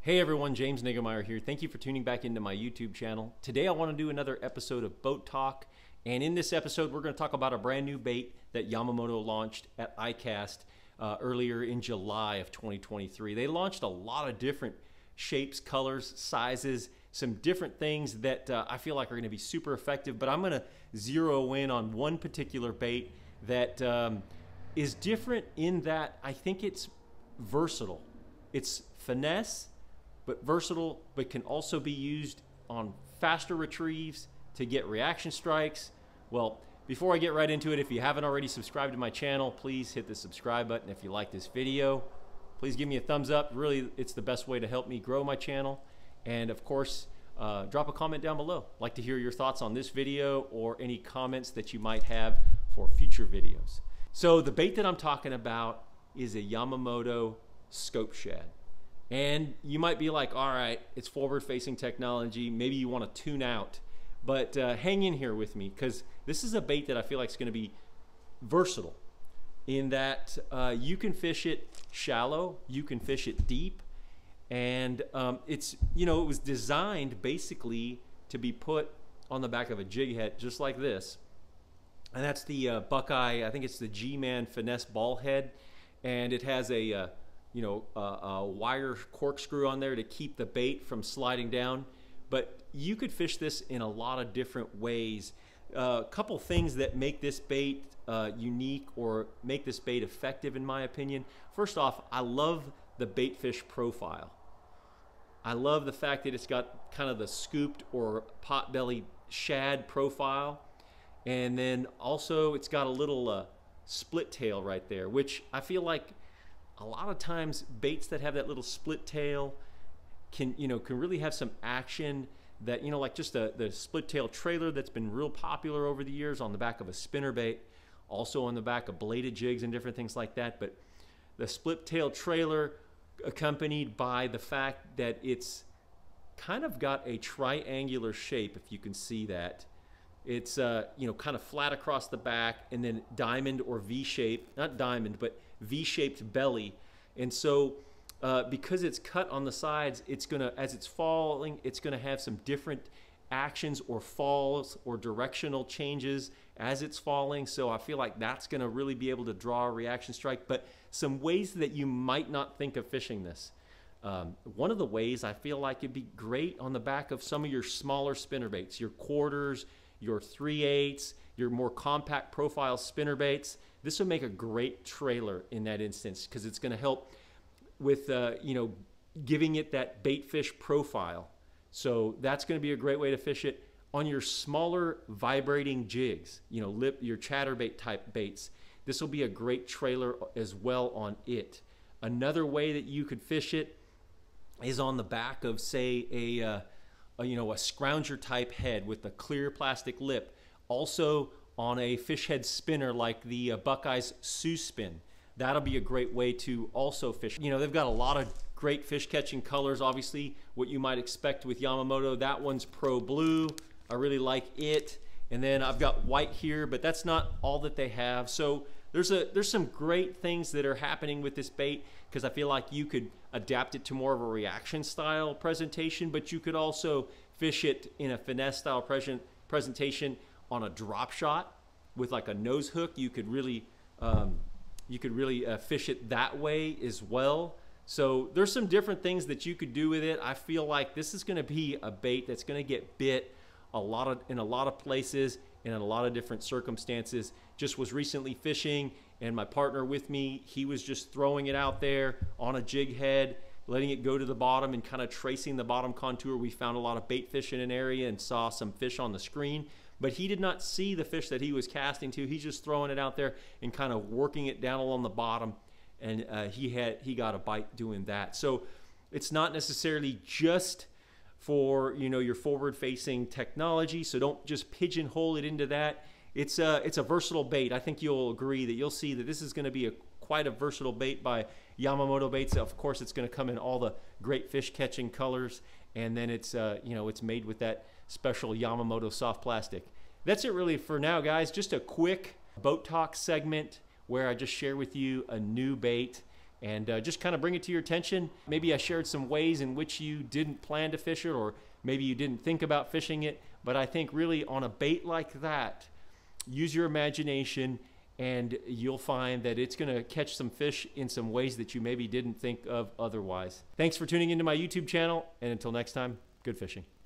Hey everyone, James Niggemeyer here. Thank you for tuning back into my YouTube channel. Today I want to do another episode of Boat Talk, and in this episode we're going to talk about a brand new bait that Yamamoto launched at ICAST earlier in July of 2023. They launched a lot of different shapes, colors, sizes, some different things that I feel like are going to be super effective, but I'm going to zero in on one particular bait that is different in that I think it's versatile. It's finesse, but versatile, but can also be used on faster retrieves to get reaction strikes. Well, before I get right into it, if you haven't already subscribed to my channel, please hit the subscribe button. If you like this video, please give me a thumbs up. Really, it's the best way to help me grow my channel. And of course, drop a comment down below. I'd like to hear your thoughts on this video or any comments that you might have for future videos. So the bait that I'm talking about is a Yamamoto scope shad. And you might be like, all right, it's forward-facing technology. Maybe you want to tune out. But hang in here with me, because this is a bait that I feel like is going to be versatile in that you can fish it shallow, you can fish it deep, and it was designed basically to be put on the back of a jig head just like this. And that's the Buckeye, I think it's the G-Man Finesse ball head, and it has a wire corkscrew on there to keep the bait from sliding down. But you could fish this in a lot of different ways. A couple things that make this bait unique or make this bait effective, in my opinion. First off, I love the bait fish profile. I love the fact that it's got kind of the scooped or potbelly shad profile. And then also it's got a little split tail right there, which I feel like a lot of times baits that have that little split tail can really have some action that, like just the split tail trailer that's been real popular over the years on the back of a spinner bait, also on the back of bladed jigs and different things like that. But the split tail trailer accompanied by the fact that it's kind of got a triangular shape, if you can see that. It's kind of flat across the back and then diamond or V-shape, not diamond, but V-shaped belly. And so because it's cut on the sides, it's gonna, as it's falling, it's gonna have some different actions or falls or directional changes as it's falling. So I feel like that's gonna really be able to draw a reaction strike. But some ways that you might not think of fishing this. One of the ways I feel like it'd be great on the back of some of your smaller spinner baits, your quarters, your 3/8, your more compact profile spinner baits. This would make a great trailer in that instance, because it's going to help with giving it that bait fish profile. So that's going to be a great way to fish it on your smaller vibrating jigs, your chatterbait type baits. This will be a great trailer as well on it. Another way that you could fish it is on the back of, say, a scrounger type head with a clear plastic lip. Also on a fish head spinner like the Buckeye's Sioux Spin. That'll be a great way to also fish. They've got a lot of great fish catching colors, obviously, what you might expect with Yamamoto. That one's Pro Blue. I really like it. And then I've got white here, but that's not all that they have. So there's some great things that are happening with this bait, because I feel like you could adapt it to more of a reaction style presentation, but you could also fish it in a finesse style presentation on a drop shot with like a nose hook. You could really fish it that way as well. So there's some different things that you could do with it. I feel like this is going to be a bait that's going to get bit in a lot of places and in a lot of different circumstances. Just was recently fishing, and my partner with me, he was just throwing it out there on a jig head, letting it go to the bottom and kind of tracing the bottom contour. We found a lot of bait fish in an area and saw some fish on the screen, but he did not see the fish that he was casting to. He's just throwing it out there and kind of working it down along the bottom, and he got a bite doing that. So it's not necessarily just for your forward-facing technology, so don't just pigeonhole it into that. It's a versatile bait. I think you'll agree that you'll see that this is going to be quite a versatile bait by Yamamoto Baits. Of course, it's going to come in all the great fish catching colors, and then it's it's made with that special Yamamoto soft plastic. That's it really for now, guys. Just a quick boat talk segment where I just share with you a new bait and just kind of bring it to your attention. Maybe I shared some ways in which you didn't plan to fish it, or maybe you didn't think about fishing it, but I think really on a bait like that, use your imagination and you'll find that it's going to catch some fish in some ways that you maybe didn't think of otherwise. Thanks for tuning into my YouTube channel, and until next time, good fishing.